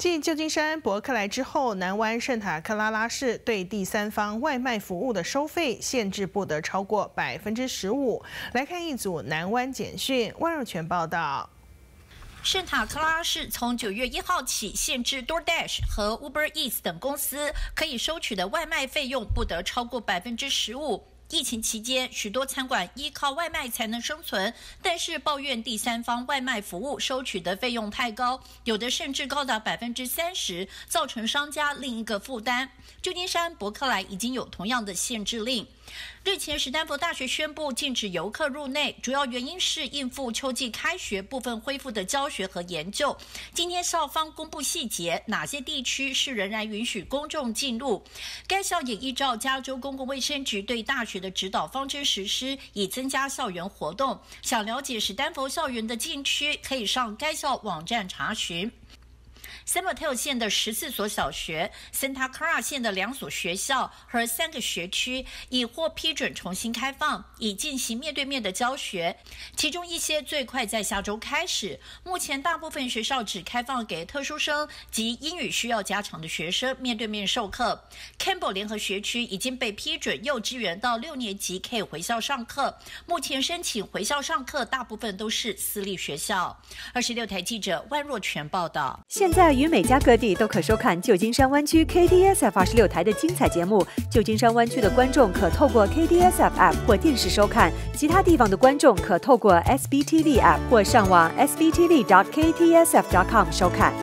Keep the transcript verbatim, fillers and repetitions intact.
继旧金山伯克莱之后，南湾圣塔克拉拉市对第三方外卖服务的收费限制不得超过百分之十五。来看一组南湾简讯，万若全报道。 圣塔克拉拉市从九月一号起，限制 DoorDash 和 Uber Eats 等公司可以收取的外卖费用不得超过百分之十五。疫情期间，许多餐馆依靠外卖才能生存，但是抱怨第三方外卖服务收取的费用太高，有的甚至高达百分之三十，造成商家另一个负担。旧金山伯克莱已经有同样的限制令。 日前，史丹佛大学宣布禁止游客入内，主要原因是应付秋季开学部分恢复的教学和研究。今天校方公布细节，哪些地区是仍然允许公众进入？该校也依照加州公共卫生局对大学的指导方针实施，以增加校园活动。想了解史丹佛校园的禁区，可以上该校网站查询。 San Mateo 县的十四所小学、Santa Clara 县的两所学校和三个学区已获批准重新开放，以进行面对面的教学。其中一些最快在下周开始。目前大部分学校只开放给特殊生及英语需要加强的学生面对面授课。Campbell 联合学区已经被批准幼稚园到六年级可以回校上课。目前申请回校上课大部分都是私立学校。二十六台记者万若全报道。 现在。 于美加各地都可收看旧金山湾区 K D S F 二十六台的精彩节目。旧金山湾区的观众可透过 K D S F App 或电视收看，其他地方的观众可透过 S B T V App 或上网 S B T V dot K T S F dot com 收看。